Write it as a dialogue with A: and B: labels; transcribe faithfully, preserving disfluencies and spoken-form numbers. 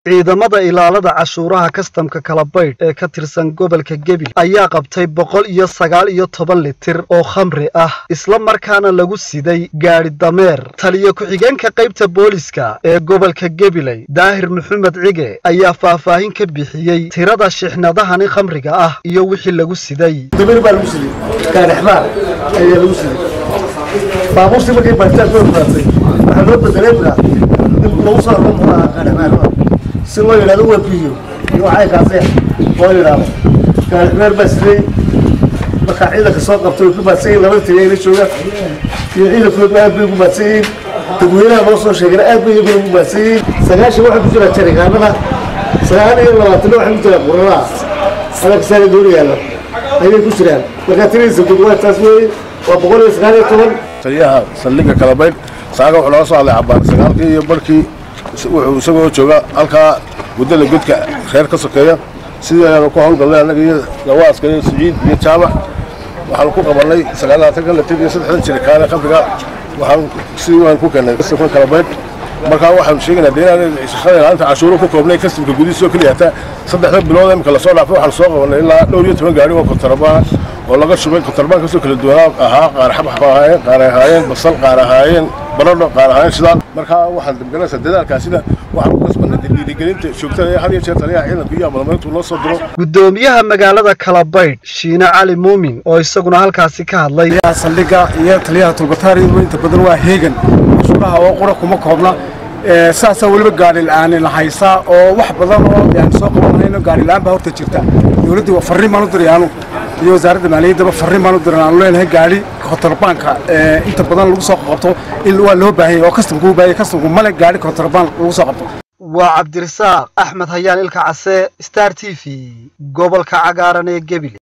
A: ciidamada ilaalada cashuuraha kastamka kala baydh ee ka tirsan gobolka Gebil ayaa qabtay boqol iyo sagaal iyo toban litir oo khamri ah isla markaana lagu siday gaari dameer. Taliye ku-xigeenka qaybta booliska ee gobolka Gebiley Daahir Maxamed Cige ayaa faahfaahin ka bixiyay tirada shixnadahani khamriga ah iyo wixii lagu siday.
B: dameer baa lagu siday gaari xamaar ayaa lagu siday baabuurtii markay baartaan soo qaatay waxa loo bedelay baa dib loo soo raro gaari xamaar si loo yiraahdo waa biyo iyo waxay kaasay oo yiraahdo gaari xamaar baa siday marka ciidanka soo qabtay ku baasay laba tigay la jooga iyo ciidanku aad bay ugu baasay dadweynaha loo soo sheegay aad bay ugu baasay sagaashan waxa ku jira tariiqaanada sagaal iyo labaatan waxa ku jira qurraa adag sare doonayaan ayay ku jiraan marka tiradiisa gudwaa taas weey waa boqol iyo sagaal iyo toban
C: taliyaha saldhigga kala baydh saaga wuxuu laga soo hadlay cabbaan sagaalkii iyo barkii wuxuu isagoo jooga halkaa waddada godka reer ka sokeeya sidii ayaanu ku howlgallay annaga iyo gawaaska iyo siciid iyo jaamac waxaanu ku qabannay sagaal iyo labaatan litir iyo saddexdan jirikaane khamriga waxaan sidii waan ku keenay kastamka kala baydh markaa waxaanu sheegaynaa dee inaan shaqada ilaalinta cashuuro ku koobnay kastamka gudihiisa oo keliya hataa saddexda bilood imika lasoo dhaafay waxaanu soo qabannay ilaa dhowr iyo toban gaari oo kontarabaan oo laga shubay kontarabaan kasoo kala duwanaa ahaa qaar xabxab ahaayeen qaar ahaayeen basal qaar ahaayeen baradho qaar ahaayeen shidaal markaa waxaan damganaysaa dadaalkaasina waxaan ku kasbannay dhiirigelinta joogtada ee had iyo jeer taliyaha ciidanka iyo abaalmarintu noo soo diro.
A: Gudoomiyaha magaalada kala baydh Shiine Cali Muumin oo isaguna halkaasi ka hadlay
D: saldhigga iyo taliyaha Tulbataari inta badan waa heegan cashuuraha oo qura kuma koobna saasa waliba gaari la'aan la haysaa oo wax badan oo aan soo qabanayno gaari la'aan baa horta jirta dawladdu waa farriin ma u dirayaan iyo wasaaradda maaliyadda farriin ma u dirayaan leenahay gaari kontarbaanka inta badan lagu soo qabto in waa loo baahay oo kastamku u baahay kastamku male gaari kontrabaan lagu soo qabto.
A: waa Cabdirasaaq Axmed Hayaan Ilka Case Star T V gobolka cagaaran ee Gebil.